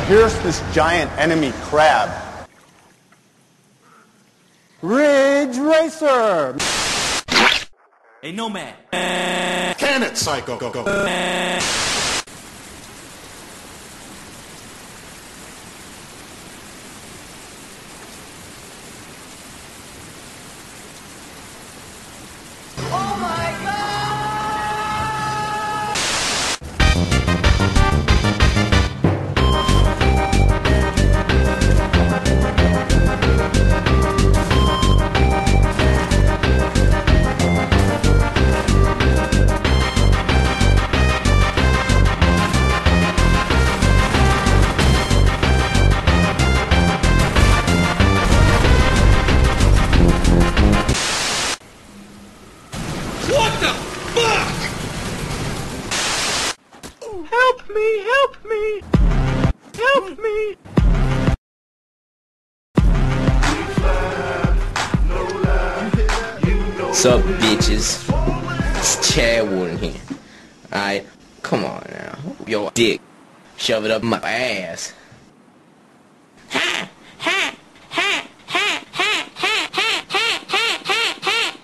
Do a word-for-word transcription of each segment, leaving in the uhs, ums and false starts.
here's this giant enemy crab. Ridge Racer! Hey, Nomad! Can it, psycho? Go, go. Oh my God! What the fuck? Help me! Help me! Help me! Sup, bitches? It's Chad Warden here. Alright, come on now. Yo, dick. Shove it up my ass. Ha! Ha! Ha! Ha! Ha! Ha! Ha! Ha! Ha! Ha!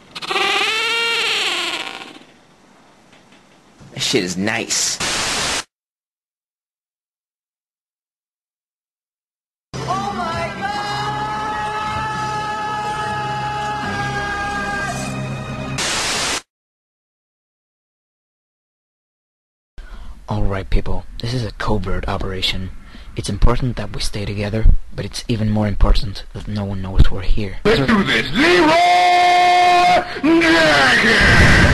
That shit is nice. Oh my Alright people, this is a covert operation. It's important that we stay together, but it's even more important that no one knows we're here. Let's do this. Leroy Jenkins!